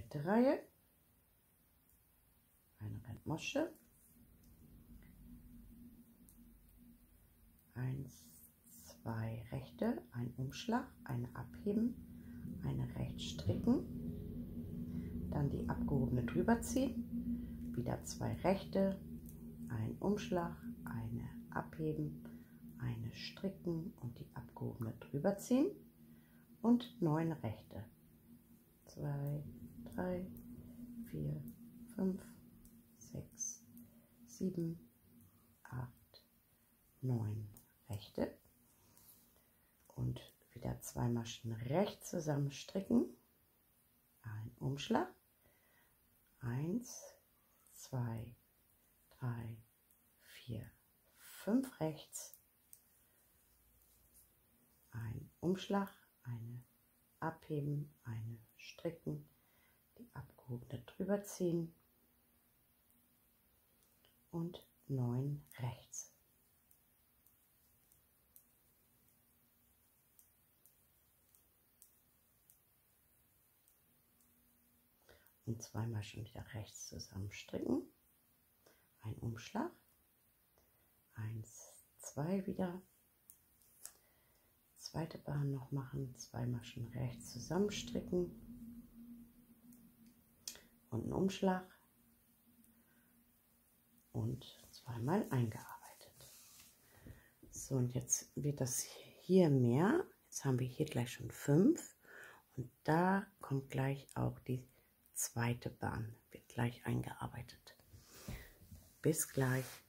dritte Reihe, eine Randmasche, 1, 2 rechte, ein Umschlag, eine abheben, eine rechts stricken, dann die abgehobene drüber ziehen, wieder 2 rechte, ein Umschlag, eine abheben, eine stricken und die abgehobene drüber ziehen und 9 rechte. 2, 3, 4, 5, 6, 7, 8, 9 rechte und wieder 2 Maschen rechts zusammen stricken, ein Umschlag, 1, 2, 3, 4, 5 rechts, ein Umschlag, eine abheben, eine stricken, die abgehobene drüber ziehen und 9 rechts. Und 2 Maschen wieder rechts zusammen stricken, ein Umschlag, 1, 2 wieder, zweite Bahn noch machen, 2 Maschen rechts zusammen stricken und einen Umschlag und zweimal eingearbeitet. So, und jetzt wird das hier mehr. Jetzt haben wir hier gleich schon 5 und da kommt gleich auch die zweite Bahn, wird gleich eingearbeitet. Bis gleich.